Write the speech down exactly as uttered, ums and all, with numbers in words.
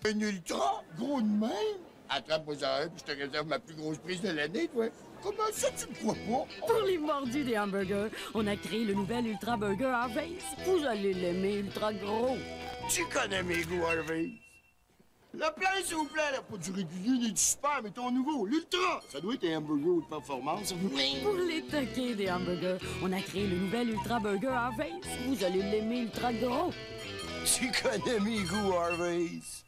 Un ultra? Gros de même? Attrape-moi ça, puis je te réserve ma plus grosse prise de l'année, toi. Comment ça, tu me crois pas? Pour les mordus des hamburgers, on a créé le nouvel Ultra Burger Harvey's. Vous allez l'aimer ultra gros. Tu connais mes goûts, Harvey. Le plein, s'il vous plaît, là. Pas du régulier ni du super, mais ton nouveau, l'ultra. Ça doit être un hamburger haute performance. Oui. Pour les taquets des hamburgers, on a créé le nouvel Ultra Burger Harvey's. Vous allez l'aimer ultra gros. Tu connais mes goûts, Harvey.